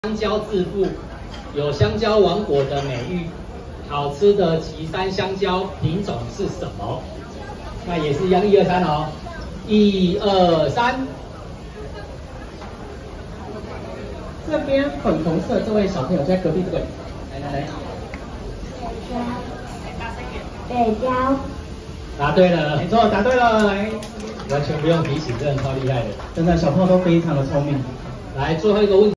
香蕉致富，有香蕉王国的美誉。好吃的岐山香蕉品种是什么？那也是一样，1、2、3哦，1、2、3。 这边粉红色这位小朋友在隔壁这个，来。 北郊。 答对了， 没错，答对了，来， 完全不用提醒，真的超厉害的。 真的小朋友都非常的聪明。 来，最后一个问题。